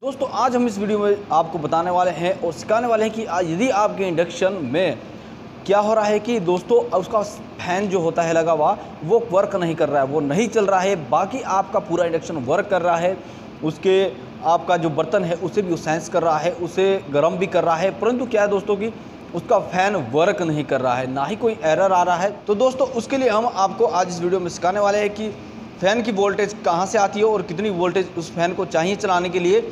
दोस्तों आज हम इस वीडियो में आपको बताने वाले हैं और सिखाने वाले हैं कि यदि आपके इंडक्शन में क्या हो रहा है कि दोस्तों उसका फैन जो होता है लगा हुआ वो वर्क नहीं कर रहा है, वो नहीं चल रहा है। बाकी आपका पूरा इंडक्शन वर्क कर रहा है, उसके आपका जो बर्तन है उसे भी सेंस कर रहा है, उसे गर्म भी कर रहा है, परंतु क्या है दोस्तों कि उसका फ़ैन वर्क नहीं कर रहा है, ना ही कोई एरर आ रहा है। तो दोस्तों उसके लिए हम आपको आज इस वीडियो में सिखाने वाले हैं कि फ़ैन की वोल्टेज कहाँ से आती है और कितनी वोल्टेज उस फैन को चाहिए चलाने के लिए,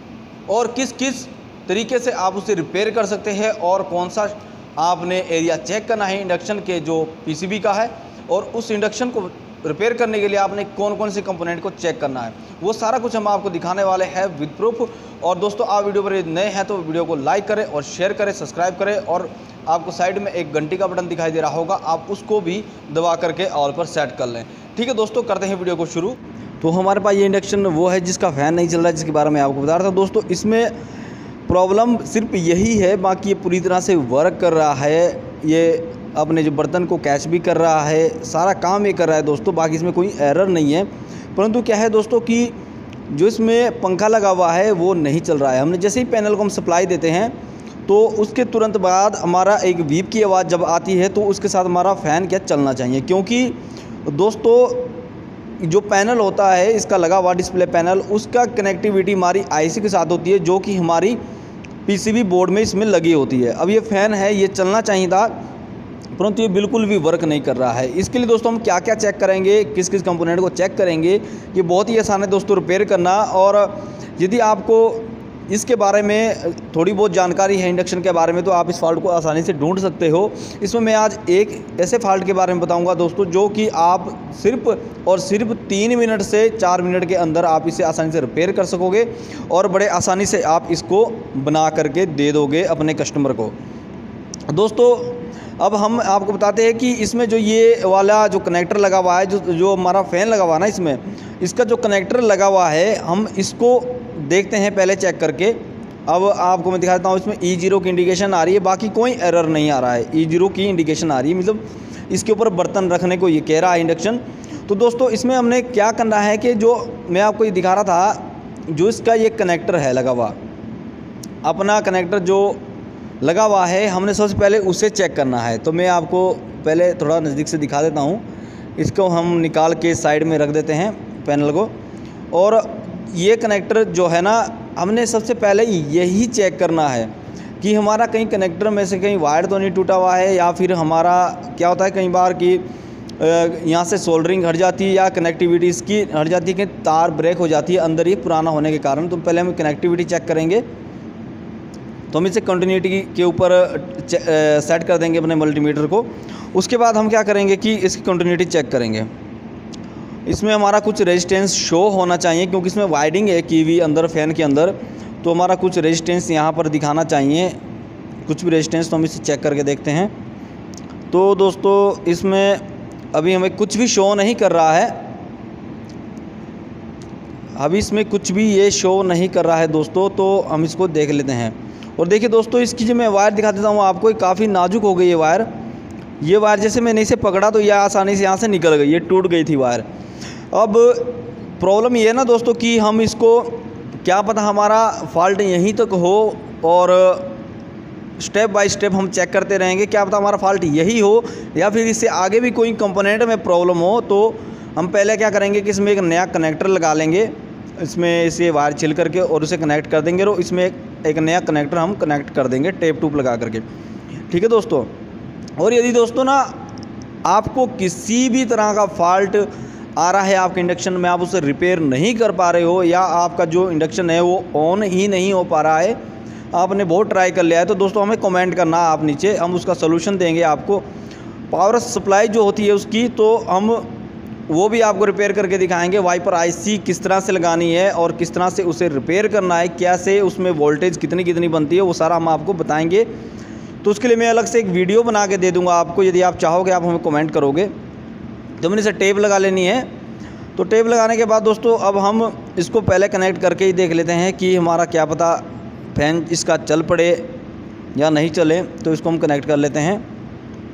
और किस किस तरीके से आप उसे रिपेयर कर सकते हैं, और कौन सा आपने एरिया चेक करना है इंडक्शन के जो पीसीबी का है, और उस इंडक्शन को रिपेयर करने के लिए आपने कौन कौन से कंपोनेंट को चेक करना है, वो सारा कुछ हम आपको दिखाने वाले हैं विद प्रूफ। और दोस्तों आप वीडियो पर नए हैं तो वीडियो को लाइक करें और शेयर करें, सब्सक्राइब करें, और आपको साइड में एक घंटी का बटन दिखाई दे रहा होगा, आप उसको भी दबा करके ऑल पर सेट कर लें। ठीक है दोस्तों, करते हैं वीडियो को शुरू। तो हमारे पास ये इंडक्शन वो है जिसका फ़ैन नहीं चल रहा है, जिसके बारे में आपको बता रहा था। दोस्तों इसमें प्रॉब्लम सिर्फ यही है, बाकी ये पूरी तरह से वर्क कर रहा है, ये अपने जो बर्तन को कैच भी कर रहा है, सारा काम ये कर रहा है दोस्तों, बाकी इसमें कोई एरर नहीं है। परंतु क्या है दोस्तों कि जो इसमें पंखा लगा हुआ है वो नहीं चल रहा है। हमने जैसे ही पैनल को हम सप्लाई देते हैं तो उसके तुरंत बाद हमारा एक बीप की आवाज़ जब आती है तो उसके साथ हमारा फ़ैन क्या चलना चाहिए, क्योंकि दोस्तों जो पैनल होता है इसका लगा हुआ डिस्प्ले पैनल, उसका कनेक्टिविटी हमारी आईसी के साथ होती है जो कि हमारी पीसीबी बोर्ड में इसमें लगी होती है। अब ये फ़ैन है, ये चलना चाहिए था, परंतु ये बिल्कुल भी वर्क नहीं कर रहा है। इसके लिए दोस्तों हम क्या क्या चेक करेंगे, किस किस कंपोनेंट को चेक करेंगे, ये बहुत ही आसान है दोस्तों रिपेयर करना। और यदि आपको इसके बारे में थोड़ी बहुत जानकारी है इंडक्शन के बारे में तो आप इस फॉल्ट को आसानी से ढूंढ सकते हो। इसमें मैं आज एक ऐसे फॉल्ट के बारे में बताऊंगा दोस्तों जो कि आप सिर्फ और सिर्फ 3 मिनट से 4 मिनट के अंदर आप इसे आसानी से रिपेयर कर सकोगे और बड़े आसानी से आप इसको बना करके दे दोगे अपने कस्टमर को। दोस्तों अब हम आपको बताते हैं कि इसमें जो ये वाला जो कनेक्टर लगा हुआ है, जो हमारा फ़ैन लगा हुआ है ना, इसमें इसका जो कनेक्टर लगा हुआ है हम इसको देखते हैं पहले चेक करके। अब आपको मैं दिखाता हूँ, इसमें E0 की इंडिकेशन आ रही है, बाकी कोई एरर नहीं आ रहा है। E0 की इंडिकेशन आ रही है, मतलब इसके ऊपर बर्तन रखने को ये कह रहा है इंडक्शन। तो दोस्तों इसमें हमने क्या करना है कि जो मैं आपको ये दिखा रहा था, जो इसका ये कनेक्टर है लगा हुआ, अपना कनेक्टर जो लगा हुआ है, हमने सबसे पहले उसे चेक करना है। तो मैं आपको पहले थोड़ा नज़दीक से दिखा देता हूँ। इसको हम निकाल के साइड में रख देते हैं पैनल को, और ये कनेक्टर जो है ना, हमने सबसे पहले यही चेक करना है कि हमारा कहीं कनेक्टर में से कहीं वायर तो नहीं टूटा हुआ है, या फिर हमारा क्या होता है कई बार कि यहाँ से सोल्डरिंग हट जाती है या कनेक्टिविटी इसकी हट जाती है, कि तार ब्रेक हो जाती है अंदर ये पुराना होने के कारण। तो पहले हम कनेक्टिविटी चेक करेंगे, तो हम इसे कंटिन्यूटी के ऊपर सेट कर देंगे अपने मल्टीमीटर को। उसके बाद हम क्या करेंगे कि इसकी कंटिन्यूटी चेक करेंगे। इसमें हमारा कुछ रेजिस्टेंस शो होना चाहिए, क्योंकि इसमें वायरिंग है की भी अंदर फ़ैन के अंदर, तो हमारा कुछ रेजिस्टेंस यहाँ पर दिखाना चाहिए, कुछ भी रेजिस्टेंस। तो हम इसे चेक करके देखते हैं। तो दोस्तों इसमें अभी हमें कुछ भी शो नहीं कर रहा है, अभी इसमें कुछ भी ये शो नहीं कर रहा है दोस्तों। तो हम इसको देख लेते हैं। और देखिए दोस्तों इसकी जो मैं वायर दिखा देता हूँ आपको, काफ़ी नाजुक हो गई ये वायर। ये वायर जैसे मैंने इसे पकड़ा तो यह आसानी से यहाँ से निकल गई, ये टूट गई थी वायर। अब प्रॉब्लम ये है ना दोस्तों कि हम इसको क्या पता हमारा फॉल्ट यहीं तक हो, और स्टेप बाय स्टेप हम चेक करते रहेंगे, क्या पता हमारा फॉल्ट यही हो या फिर इससे आगे भी कोई कंपोनेंट में प्रॉब्लम हो। तो हम पहले क्या करेंगे कि इसमें एक नया कनेक्टर लगा लेंगे, इसमें इसे वायर छिल करके और उसे कनेक्ट कर देंगे, और इसमें एक नया कनेक्टर हम कनेक्ट कर देंगे टेप टूप लगा करके। ठीक है दोस्तों। और यदि दोस्तों ना आपको किसी भी तरह का फॉल्ट आ रहा है आपके इंडक्शन में, आप उसे रिपेयर नहीं कर पा रहे हो, या आपका जो इंडक्शन है वो ऑन ही नहीं हो पा रहा है, आपने बहुत ट्राई कर लिया है, तो दोस्तों हमें कमेंट करना आप नीचे, हम उसका सलूशन देंगे आपको। पावर सप्लाई जो होती है उसकी, तो हम वो भी आपको रिपेयर करके दिखाएंगे। वाइपर आईसी किस तरह से लगानी है और किस तरह से उसे रिपेयर करना है, कैसे उसमें वोल्टेज कितनी कितनी बनती है, वो सारा हम आपको बताएंगे। तो उसके लिए मैं अलग से एक वीडियो बना के दे दूँगा आपको, यदि आप चाहोगे आप हमें कमेंट करोगे। तो मैंने इसे टेप लगा लेनी है। तो टेप लगाने के बाद दोस्तों अब हम इसको पहले कनेक्ट करके ही देख लेते हैं कि हमारा क्या पता फैन इसका चल पड़े या नहीं चले। तो इसको हम कनेक्ट कर लेते हैं।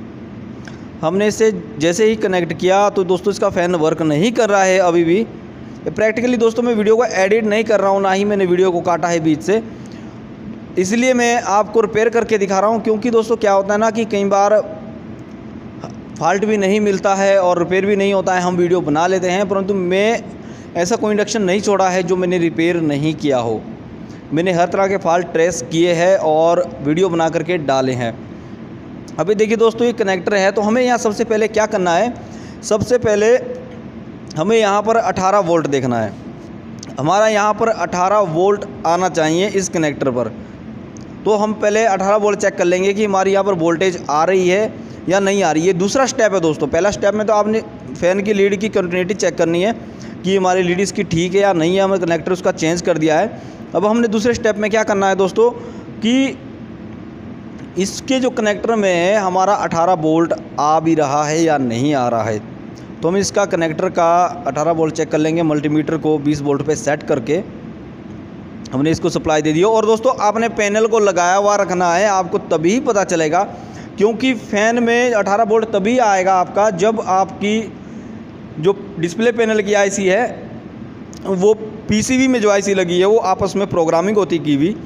हमने इसे जैसे ही कनेक्ट किया तो दोस्तों इसका फ़ैन वर्क नहीं कर रहा है अभी भी। प्रैक्टिकली दोस्तों मैं वीडियो को एडिट नहीं कर रहा हूँ, ना ही मैंने वीडियो को काटा है बीच से, इसलिए मैं आपको रिपेयर करके दिखा रहा हूँ। क्योंकि दोस्तों क्या होता है ना कि कई बार फॉल्ट भी नहीं मिलता है और रिपेयर भी नहीं होता है, हम वीडियो बना लेते हैं, परंतु मैं ऐसा कोई इंडक्शन नहीं छोड़ा है जो मैंने रिपेयर नहीं किया हो। मैंने हर तरह के फॉल्ट ट्रेस किए हैं और वीडियो बना करके डाले हैं। अभी देखिए दोस्तों ये कनेक्टर है, तो हमें यहाँ सबसे पहले क्या करना है, सबसे पहले हमें यहाँ पर 18 वोल्ट देखना है। हमारा यहाँ पर 18 वोल्ट आना चाहिए इस कनेक्टर पर। तो हम पहले 18 वोल्ट चेक कर लेंगे कि हमारी यहाँ पर वोल्टेज आ रही है या नहीं आ रही है। दूसरा स्टेप है दोस्तों, पहला स्टेप में तो आपने फ़ैन की लीड की कंटिन्यूटी चेक करनी है कि हमारी लीड इसकी ठीक है या नहीं है, हमें कनेक्टर उसका चेंज कर दिया है। अब हमने दूसरे स्टेप में क्या करना है दोस्तों कि इसके जो कनेक्टर में है हमारा 18 वोल्ट आ भी रहा है या नहीं आ रहा है। तो हम इसका कनेक्टर का 18 वोल्ट चेक कर लेंगे। मल्टीमीटर को 20 वोल्ट पे सेट करके हमने इसको सप्लाई दे दिया। और दोस्तों आपने पैनल को लगाया हुआ रखना है, आपको तभी पता चलेगा, क्योंकि फ़ैन में 18 वोल्ट तभी आएगा आपका जब आपकी जो डिस्प्ले पैनल की आईसी है वो पीसीबी में जो आईसी लगी है वो आपस में प्रोग्रामिंग होती की हुई,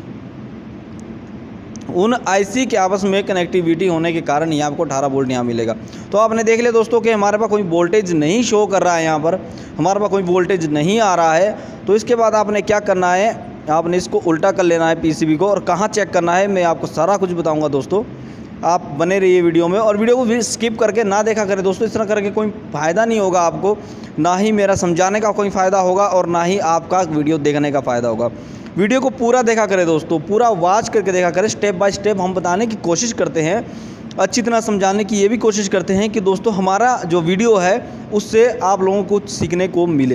उन आईसी के आपस में कनेक्टिविटी होने के कारण ही आपको 18 वोल्ट यहाँ मिलेगा। तो आपने देख लिया दोस्तों कि हमारे पास कोई वोल्टेज नहीं शो कर रहा है, यहाँ पर हमारे पास कोई वोल्टेज नहीं आ रहा है। तो इसके बाद आपने क्या करना है, आपने इसको उल्टा कर लेना है पीसीबी को, और कहाँ चेक करना है मैं आपको सारा कुछ बताऊँगा दोस्तों। आप बने रहिए वीडियो में और वीडियो को भी स्किप करके ना देखा करें दोस्तों। इस तरह करके कोई फ़ायदा नहीं होगा आपको, ना ही मेरा समझाने का कोई फ़ायदा होगा और ना ही आपका वीडियो देखने का फ़ायदा होगा। वीडियो को पूरा देखा करें दोस्तों, पूरा वॉच करके देखा करें। स्टेप बाय स्टेप हम बताने की कोशिश करते हैं, अच्छी तरह समझाने की ये भी कोशिश करते हैं कि दोस्तों हमारा जो वीडियो है उससे आप लोगों को सीखने को मिले।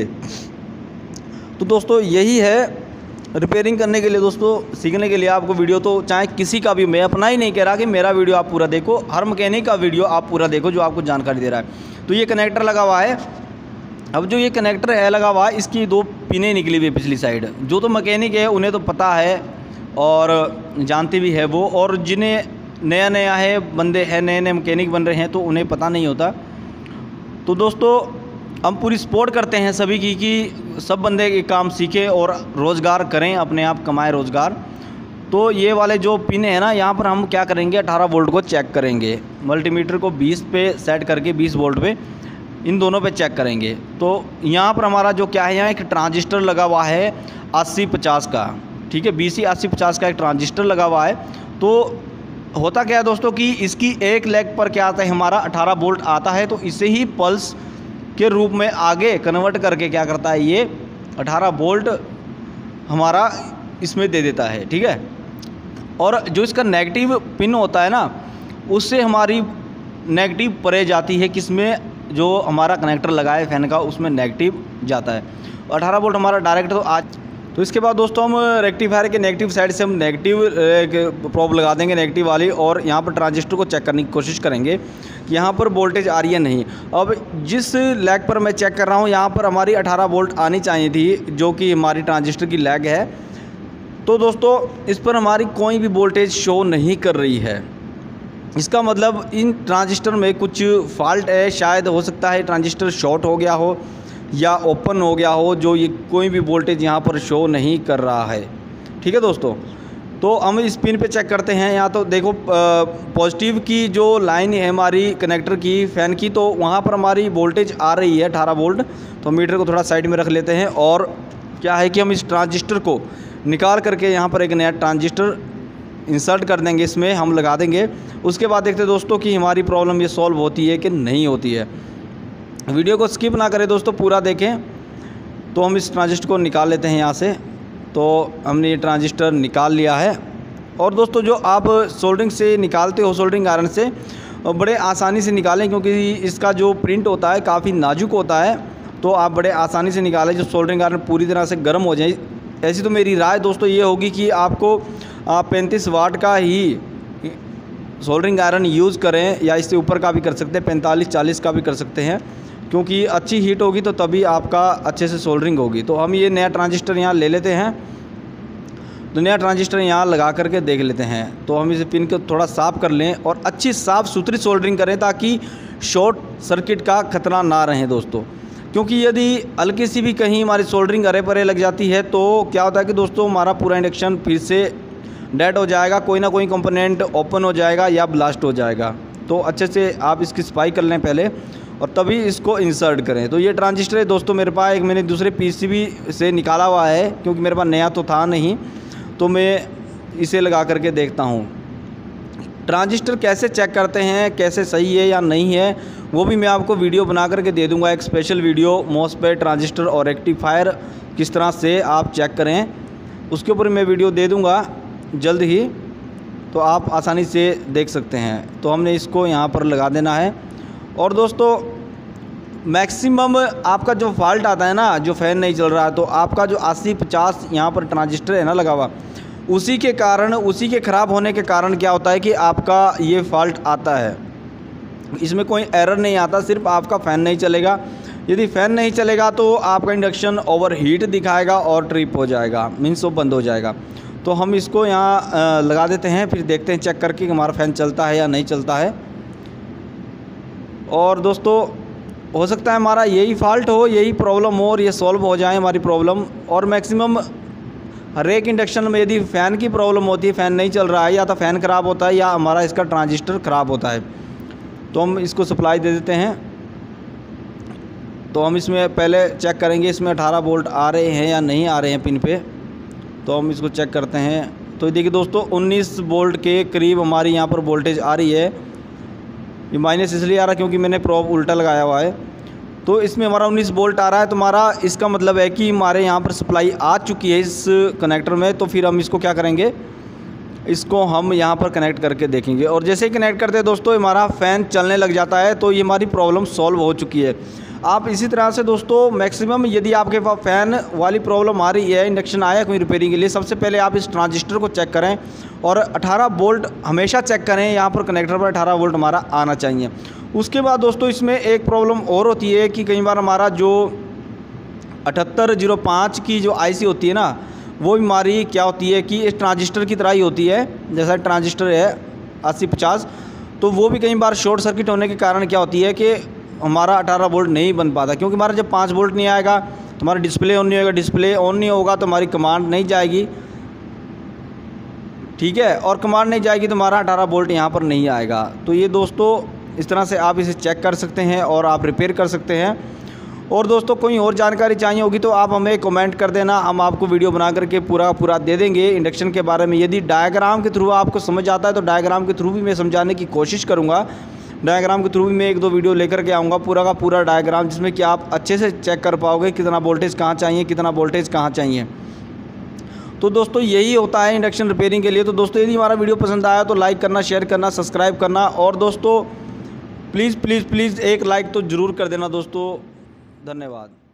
तो दोस्तों यही है रिपेयरिंग करने के लिए दोस्तों, सीखने के लिए आपको वीडियो तो चाहे किसी का भी, मैं अपना ही नहीं कह रहा कि मेरा वीडियो आप पूरा देखो, हर मैकेनिक का वीडियो आप पूरा देखो जो आपको जानकारी दे रहा है। तो ये कनेक्टर लगा हुआ है। अब जो ये कनेक्टर है लगा हुआ है, इसकी 2 पिनें निकली हुई पिछली साइड। जो तो मैकेनिक है उन्हें तो पता है और जानते भी है वो, और जिन्हें नया नया है, बंदे हैं नए नए मैकेनिक बन रहे हैं तो उन्हें पता नहीं होता। तो दोस्तों हम पूरी सपोर्ट करते हैं सभी की कि सब बंदे ये काम सीखें और रोज़गार करें, अपने आप कमाएं रोज़गार। तो ये वाले जो पिन है ना, यहाँ पर हम क्या करेंगे, 18 वोल्ट को चेक करेंगे। मल्टीमीटर को 20 पे सेट करके 20 वोल्ट पे इन दोनों पे चेक करेंगे। तो यहाँ पर हमारा जो क्या है, यहाँ एक ट्रांजिस्टर लगा हुआ है 80-50 का, ठीक है, 20 80-50 का एक ट्रांजिस्टर लगा हुआ है। तो होता क्या है दोस्तों कि इसकी एक लेग पर क्या आता है, हमारा 18 वोल्ट आता है। तो इसे ही पल्स के रूप में आगे कन्वर्ट करके क्या करता है, ये 18 वोल्ट हमारा इसमें दे देता है, ठीक है। और जो इसका नेगेटिव पिन होता है ना, उससे हमारी नेगेटिव परे जाती है, किसमें, जो हमारा कनेक्टर लगा है फ़ैन का उसमें नेगेटिव जाता है। 18 वोल्ट हमारा डायरेक्ट तो आज। तो इसके बाद दोस्तों हम रेक्टिफायर के नेगेटिव साइड से हम नेगेटिव प्रोब लगा देंगे, नेगेटिव वाली, और यहाँ पर ट्रांजिस्टर को चेक करने की कोशिश करेंगे कि यहाँ पर वोल्टेज आ रही है नहीं। अब जिस लैग पर मैं चेक कर रहा हूँ यहाँ पर हमारी 18 वोल्ट आनी चाहिए थी, जो कि हमारी ट्रांजिस्टर की लैग है। तो दोस्तों इस पर हमारी कोई भी वोल्टेज शो नहीं कर रही है। इसका मतलब इन ट्रांजिस्टर में कुछ फॉल्ट है, शायद हो सकता है ट्रांजिस्टर शॉर्ट हो गया हो या ओपन हो गया हो, जो ये कोई भी वोल्टेज यहाँ पर शो नहीं कर रहा है, ठीक है दोस्तों। तो हम इस पिन पे चेक करते हैं। यहाँ तो देखो पॉजिटिव की जो लाइन है हमारी कनेक्टर की फ़ैन की, तो वहाँ पर हमारी वोल्टेज आ रही है 18 वोल्ट। तो मीटर को थोड़ा साइड में रख लेते हैं और क्या है कि हम इस ट्रांजिस्टर को निकाल करके यहाँ पर एक नया ट्रांजिस्टर इंसर्ट कर देंगे, इसमें हम लगा देंगे। उसके बाद देखते हैं दोस्तों कि हमारी प्रॉब्लम ये सॉल्व होती है कि नहीं होती है। वीडियो को स्किप ना करें दोस्तों, पूरा देखें। तो हम इस ट्रांजिस्टर को निकाल लेते हैं यहाँ से। तो हमने ये ट्रांजिस्टर निकाल लिया है। और दोस्तों जो आप सोल्डरिंग से निकालते हो, सोल्डरिंग आयरन से, बड़े आसानी से निकालें, क्योंकि इसका जो प्रिंट होता है काफ़ी नाजुक होता है। तो आप बड़े आसानी से निकालें, जो सोल्डरिंग आयरन पूरी तरह से गर्म हो जाए। ऐसी तो मेरी राय दोस्तों ये होगी कि आपको 35 वाट का ही सोल्डरिंग आयरन यूज़ करें, या इससे ऊपर का भी कर सकते हैं, 45-40 का भी कर सकते हैं, क्योंकि अच्छी हीट होगी तो तभी आपका अच्छे से सोल्डरिंग होगी। तो हम ये नया ट्रांजिस्टर यहाँ ले लेते हैं। तो नया ट्रांजिस्टर यहाँ लगा करके देख लेते हैं। तो हम इसे पिन को थोड़ा साफ़ कर लें और अच्छी साफ़ सुथरी सोल्डरिंग करें, ताकि शॉर्ट सर्किट का खतरा ना रहे दोस्तों। क्योंकि यदि हल्की सी भी कहीं हमारी सोल्डरिंग अरे परे लग जाती है तो क्या होता है कि दोस्तों हमारा पूरा इंडक्शन फिर से डेड हो जाएगा, कोई ना कोई कंपोनेंट ओपन हो जाएगा या ब्लास्ट हो जाएगा। तो अच्छे से आप इसकी सफाई कर लें पहले और तभी इसको इंसर्ट करें। तो ये ट्रांजिस्टर है दोस्तों मेरे पास, एक मैंने दूसरे पीसीबी से निकाला हुआ है क्योंकि मेरे पास नया तो था नहीं, तो मैं इसे लगा करके देखता हूँ। ट्रांजिस्टर कैसे चेक करते हैं, कैसे सही है या नहीं है, वो भी मैं आपको वीडियो बना करके दे दूँगा, एक स्पेशल वीडियो मॉसफेट, ट्रांजिस्टर और रेक्टिफायर किस तरह से आप चेक करें, उसके ऊपर मैं वीडियो दे दूँगा जल्द ही, तो आप आसानी से देख सकते हैं। तो हमने इसको यहाँ पर लगा देना है। और दोस्तों मैक्सिमम आपका जो फॉल्ट आता है ना, जो फ़ैन नहीं चल रहा है, तो आपका जो 80-50 यहाँ पर ट्रांजिस्टर है ना लगा हुआ, उसी के कारण, उसी के ख़राब होने के कारण क्या होता है कि आपका ये फॉल्ट आता है। इसमें कोई एरर नहीं आता, सिर्फ आपका फ़ैन नहीं चलेगा। यदि फ़ैन नहीं चलेगा तो आपका इंडक्शन ओवरहीट दिखाएगा और ट्रिप हो जाएगा, मीन्स वो बंद हो जाएगा। तो हम इसको यहाँ लगा देते हैं, फिर देखते हैं चेक करके कि हमारा फ़ैन चलता है या नहीं चलता है। और दोस्तों हो सकता है हमारा यही फॉल्ट हो, यही प्रॉब्लम हो और ये सॉल्व हो जाए हमारी प्रॉब्लम। और मैक्सिमम हर एक इंडक्शन में यदि फ़ैन की प्रॉब्लम होती है, फ़ैन नहीं चल रहा है, या तो फ़ैन ख़राब होता है या हमारा इसका ट्रांजिस्टर ख़राब होता है, तो हम इसको सप्लाई दे देते हैं। तो हम इसमें पहले चेक करेंगे इसमें 18 वोल्ट आ रहे हैं या नहीं आ रहे हैं पिन पे, तो हम इसको चेक करते हैं। तो देखिए दोस्तों 19 वोल्ट के करीब हमारी यहाँ पर वोल्टेज आ रही है। ये माइनस इसलिए आ रहा है क्योंकि मैंने प्रोब उल्टा लगाया हुआ है। तो इसमें हमारा 19 वोल्ट आ रहा है, तो हमारा इसका मतलब है कि हमारे यहाँ पर सप्लाई आ चुकी है इस कनेक्टर में। तो फिर हम इसको क्या करेंगे, इसको हम यहाँ पर कनेक्ट करके देखेंगे। और जैसे ही कनेक्ट करते हैं दोस्तों हमारा फ़ैन चलने लग जाता है, तो ये हमारी प्रॉब्लम सॉल्व हो चुकी है। आप इसी तरह से दोस्तों मैक्सिमम यदि आपके पास फ़ैन वाली प्रॉब्लम आ रही है, इंडक्शन आया कोई रिपेयरिंग के लिए, सबसे पहले आप इस ट्रांजिस्टर को चेक करें और 18 वोल्ट हमेशा चेक करें। यहाँ पर कनेक्टर पर 18 वोल्ट हमारा आना चाहिए। उसके बाद दोस्तों इसमें एक प्रॉब्लम और होती है कि कई बार हमारा जो 7805 की जो आईसी होती है ना, वो हमारी क्या होती है कि इस ट्रांजिस्टर की तरह ही होती है, जैसा ट्रांजिस्टर है 8050, तो वो भी कई बार शॉर्ट सर्किट होने के कारण क्या होती है कि हमारा 18 वोल्ट नहीं बन पाता। क्योंकि हमारा जब 5 वोल्ट नहीं आएगा तो हमारा डिस्प्ले ऑन नहीं होगा, डिस्प्ले ऑन नहीं होगा तो हमारी कमांड नहीं जाएगी, ठीक है, और कमांड नहीं जाएगी तो हमारा 18 वोल्ट यहाँ पर नहीं आएगा। तो ये दोस्तों इस तरह से आप इसे चेक कर सकते हैं और आप रिपेयर कर सकते हैं। और दोस्तों कोई और जानकारी चाहिए होगी तो आप हमें कमेंट कर देना, हम आपको वीडियो बना करके पूरा दे देंगे इंडक्शन के बारे में। यदि डायग्राम के थ्रू आपको समझ आता है तो डायग्राम के थ्रू भी मैं समझाने की कोशिश करूँगा। डायग्राम के थ्रू भी मैं 1-2 वीडियो लेकर के आऊँगा, पूरा का पूरा डायग्राम, जिसमें कि आप अच्छे से चेक कर पाओगे कितना वोल्टेज कहाँ चाहिए, कितना वोल्टेज कहाँ चाहिए। तो दोस्तों यही होता है इंडक्शन रिपेयरिंग के लिए। तो दोस्तों यदि हमारा वीडियो पसंद आया तो लाइक करना, शेयर करना, सब्सक्राइब करना, और दोस्तों प्लीज़ एक लाइक तो ज़रूर कर देना दोस्तों। धन्यवाद।